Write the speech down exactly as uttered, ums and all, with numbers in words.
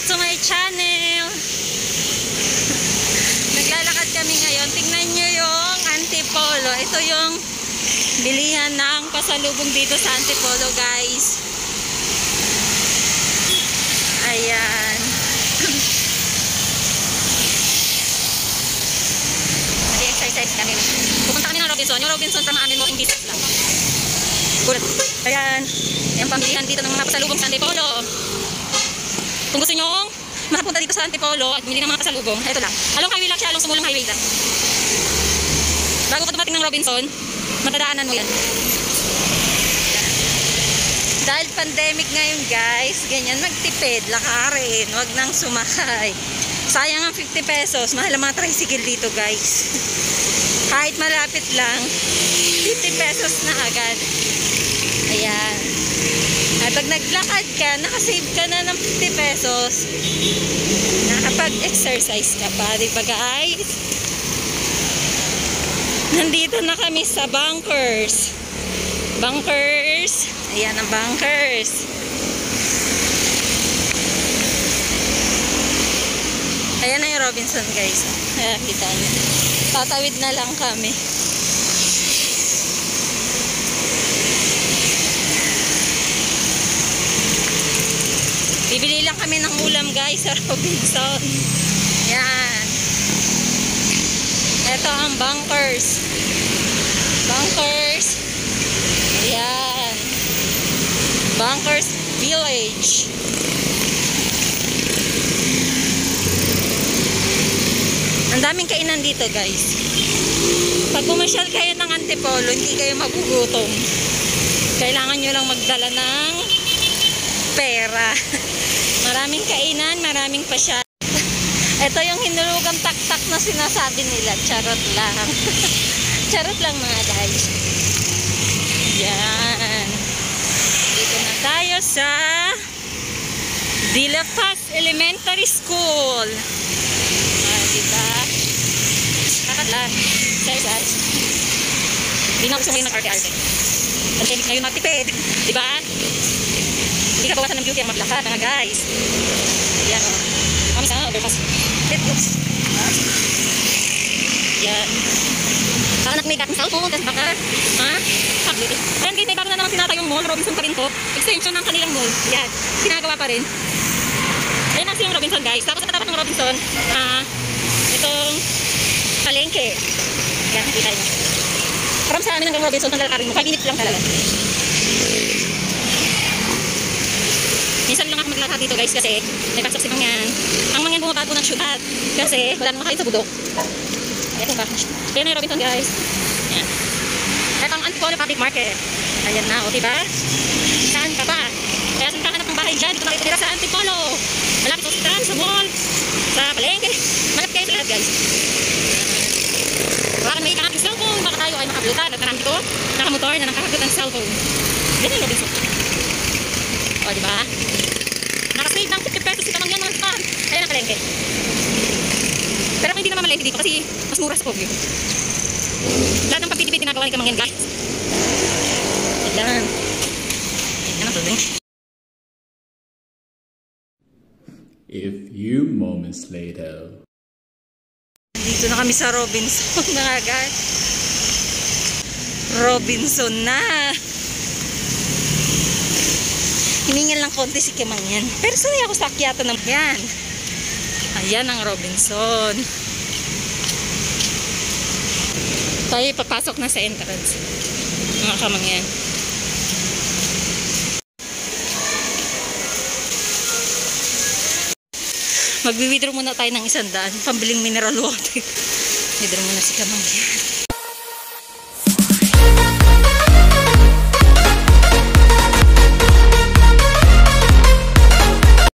to my channel. Naglalakad kami ngayon. Tingnan nyo yung Antipolo. Ito yung bilihan ng pasalubong dito sa Antipolo, guys. Ayan. Mag-exercise kami. Pupunta kami ng Robinson. Yung Robinson tama amin mo in business lang. Good. Ayan. Ayan pambilihan dito ng mga pasalubong sa Antipolo. Kung gusto nyo makapunta dito sa Antipolo at bumili ng mga pasalubong, ito lang. Along highway lang siya, along sumulong highway lang. Bago ka dumating ng Robinson, matadaanan mo yan. Dahil pandemic ngayon, guys, ganyan, magtipid, lakarin, wag nang sumakay. Sayang ang fifty pesos, mahal ang mga tricycle dito, guys. Kahit malapit lang, fifty pesos na agad. Ayan. At pag naglakad ka, nakasave ka na ng fifty pesos, nakapag-exercise ka pa, diba guys? Nandito na kami sa bunkers. Bunkers. Ayan ang bunkers. Ayan na yung Robinson, guys. Ayan, kita nyo. Tatawid na lang kami. Bibili lang kami ng ulam, guys, sa Robinson. Yan. Ito ang bunkers. Bunkers. Ayan. Bunkers Village. Ang daming kainan dito, guys. Pag pumasyal kayo ng Antipolo, hindi kayo magugutom. Kailangan nyo lang magdala ng pera. Maraming kainan, maraming pasyal. Ito yung hinulugang tak-tak na sinasabi nila. Charot lang. Charot lang mga guys. Yan. Dito na tayo sa De La Paz Elementary School. Ah, diba? Kakatlan. Exercise. Hindi na ako sumayin ng arte-arte. Pandemic ngayon magtipid. Diba? Hindi ka bawasan ng beauty ang maglakad mga guys. Ayan o. Kami sa overpass. Oops. Yan. Baka nakmake up ng cellphone. Tapos baka, ha? Tablet. Ayan guys, may bago na naman tinatayong mall. Robinson pa rin to. Extension ng kanilang mall. Yan. Ginagawa pa rin. Ayan na yung Robinson, guys. Tapos sa katapat ng Robinson, ah, itong palengke. Yan, nakita nyo. Parang sa amin ng Robinson, ang lalakarin mo. five minutes lang talaga. Minsan lang ako maglakad dito, guys, kasi may pasok si Mangyan. Ang Mangyan bumaba po ng syudad kasi wala namang kain sa budok. Ayan ba? Ayan na yung Robinson, guys. Ayan. Ito ang Antipolo Public Market. Ayan na, o diba? Saan ka ba? Kaya saan ka hanap ng bahay dyan? Dito na itira sa Antipolo. Malapit sa hospital, sa mall, sa palengke. Malapit kayo sa lahat, guys. Baka may kakag ng cellphone. Baka tayo ay makabulutan. At marami ito, nakamotor na nakakagot ng cellphone. Yan ang Robinson. O diba? Nakasave ng fifty pesos si Kamangyan mga span. Ayan ang palengke. Pero hindi naman malengke dito kasi mas mura sa Poggio. Lahat ng pagtitipid ginagawa ni Kamangyan, guys. Ayan. Ayan ang building. A few moments later. Dito na kami sa Robinson mga guys. Robinson na. Hiningan lang konti si Kamangyan. Pero sanay ako sa akyata ng yan. Ayan ang Robinson. Tayo papasok na sa entrance. Mga Kamangyan. Magwi-withdraw muna tayo ng isang daan. Pambiling mineral water. Withdraw muna si Kamangyan.